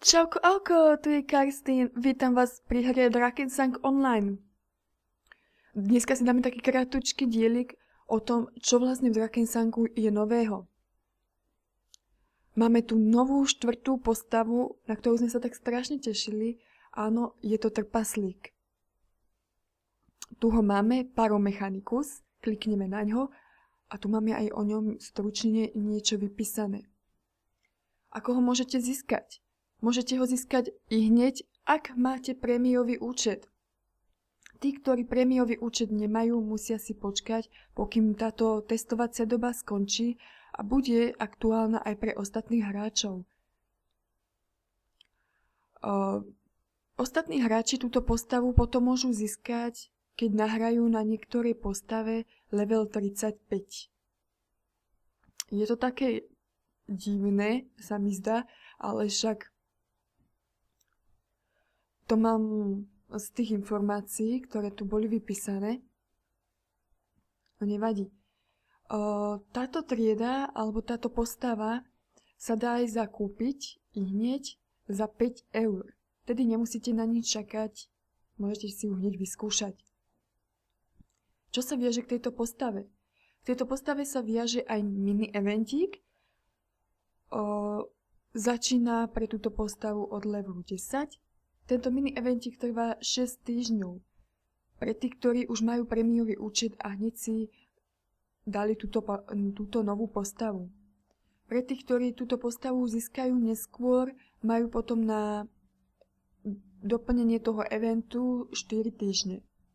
Čauko Alko, tu je Karstín, vítam vás pri hre Drakensang Online. Dneska si dáme taký kratučký dielik o tom, čo vlastne v Drakensangu je nového. Máme tu novú štvrtú postavu, na ktorú sme sa tak strašne tešili. Áno, je to trpaslík. Tu ho máme, Pyromechanikus, klikneme na ňo a tu máme aj o ňom stručne niečo vypísané. Ako ho môžete získať? Môžete ho získať i hneď, ak máte prémiový účet. Tí, ktorí prémiový účet nemajú, musia si počkať, pokým táto testovacia doba skončí a bude aktuálna aj pre ostatných hráčov. Ostatní hráči túto postavu potom môžu získať, keď nahrajú na niektorej postave level 35. Je to také divné, sa mi zdá, ale však to mám z tých informácií, ktoré tu boli vypísané. No nevadí. Táto trieda, alebo táto postava sa dá aj zakúpiť i hneď za 5 eur. Tedy nemusíte na nič čakať, môžete si ju hneď vyskúšať. Čo sa viaže k tejto postave? K tejto postave sa viaže aj mini eventík. Začína pre túto postavu od levelu 10. Tento mini eventík trvá 6 týždňov. Pre tých, ktorí už majú prémiový účet a hneď si dali túto novú postavu. Pre tých, ktorí túto postavu získajú neskôr, majú potom na doplnenie toho eventu 4 týždne.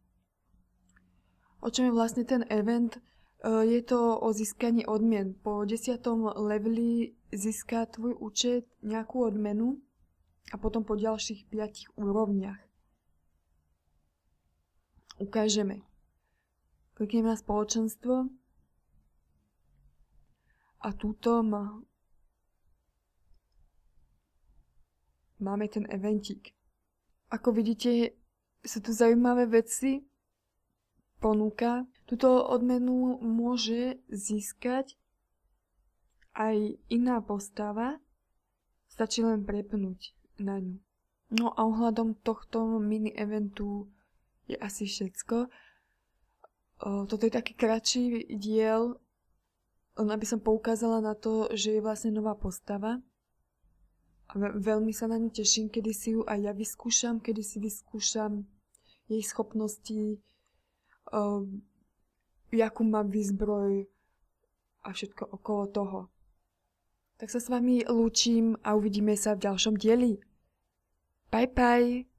O čom je vlastne ten event? Je to o získaní odmien. Po 10. leveli získa tvoj účet nejakú odmenu a potom po ďalších 5 úrovniach. Ukážeme. Klikneme na spoločenstvo a túto máme ten eventík. Ako vidíte, sú tu zaujímavé veci. Ponúka. Túto odmenu môže získať aj iná postava. Stačí len prepnúť na ňu. No a ohľadom tohto mini eventu je asi všetko. Toto je taký kratší diel, len aby som poukázala na to, že je vlastne nová postava. A veľmi sa na ňu teším, kedy si ju aj ja vyskúšam, kedy si vyskúšam jej schopnosti, jakú má výzbroj a všetko okolo toho. Tak sa s vami lúčim a uvidíme sa v ďalšom dieli. Bye bye!